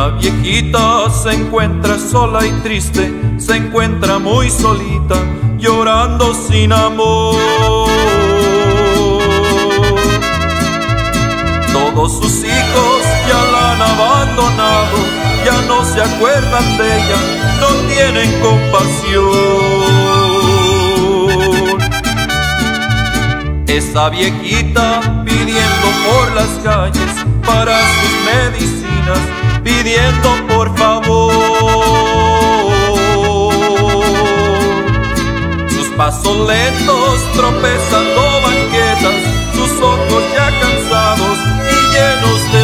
Una viejita se encuentra sola y triste, se encuentra muy solita, llorando sin amor. Todos sus hijos ya la han abandonado, ya no se acuerdan de ella, no tienen compasión. Esa viejita pidiendo por las calles para sus medicinas, pidiendo por favor. Sus pasos lentos tropezando banquetas, sus ojos ya cansados y llenos de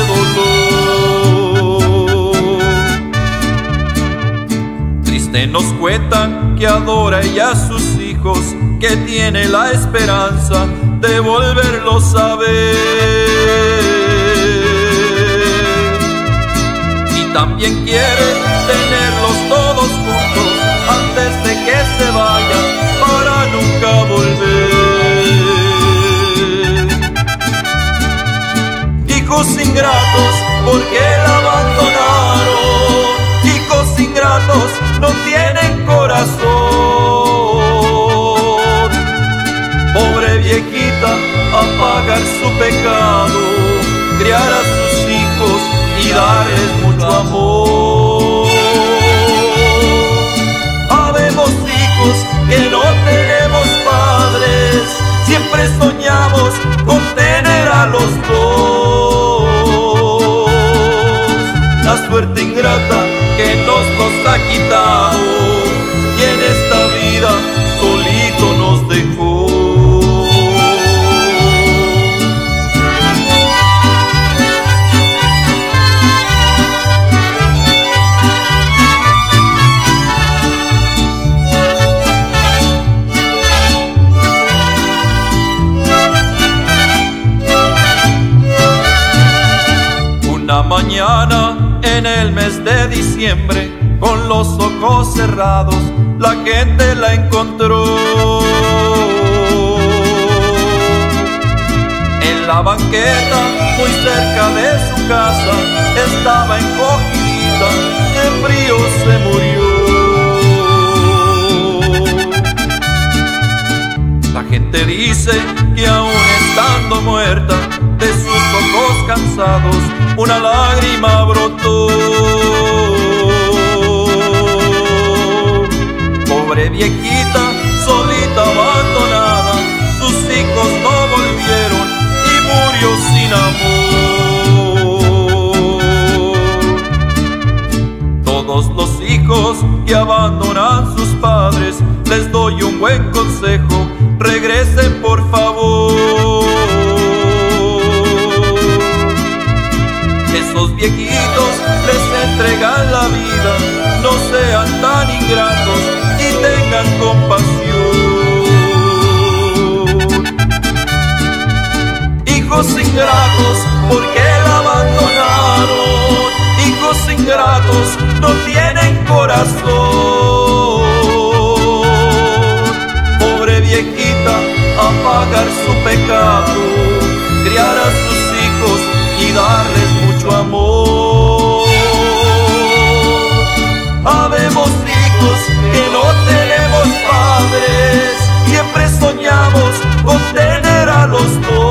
dolor. Triste nos cuentan que adora ella a sus hijos, que tiene la esperanza de volverlos a ver. También quiere tenerlos todos juntos antes de que se vayan para nunca volver. Hijos ingratos, ¿por qué la abandonaron? Hijos ingratos, no tienen corazón. Pobre viejita, a pagar su pecado, criar a sus hijos y darles mucho amor. Habemos hijos que no tenemos padres, siempre soñamos con tener a los dos. La suerte ingrata que nos ha quitado y en esta vida solito nos dejó. Una mañana en el mes de diciembre, con los ojos cerrados, la gente la encontró. En la banqueta, muy cerca de su casa, estaba encogidita, de frío se murió. La gente dice que aún estando muerta, de sus ojos cansados una lágrima brotó. Pobre viejita, solita, abandonada, sus hijos no volvieron y murió sin amor. Todos los hijos que abandonan sus padres, les doy un buen consejo: regresen por favor. Esos viejitos les entregan la vida, no sean tan ingratos y tengan compasión. Hijos ingratos, ¿por qué la abandonaron? Hijos ingratos, no tienen corazón. Pobre viejita, a pagar su pecado, criar a sus hijos y darles mucho amor. Habemos hijos que no tenemos padres, siempre soñamos con tener a los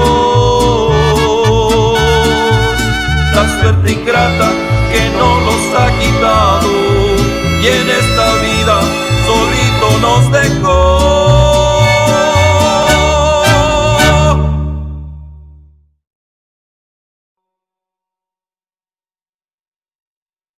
dos. La suerte ingrata que no los ha quitado y en esta vida solito nos dejó.